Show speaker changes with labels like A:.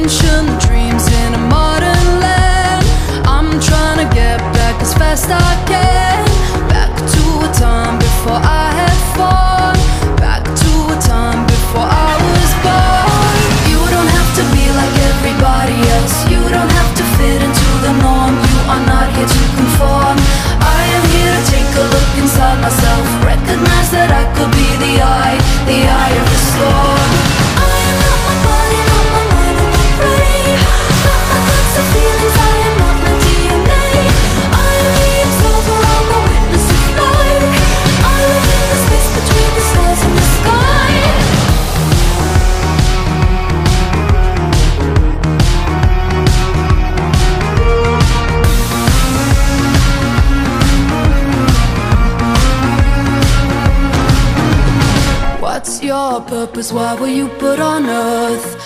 A: ancient dreams in a modern land. I'm trying to get back as fast I can, back to a time before I had fun, back to a time before I was born. You don't have to be like everybody else, you don't have to fit into the norm, you are not here to conform. I am here to take a look inside myself, recognize that I could be the eye of the storm. I am not my body, not my mind, not my brain, not my thoughts or feelings, I am not my DNA. I am the observer, I'm the witness of life. I live in the space between the stars and the sky. What's your purpose? Why were you put on earth?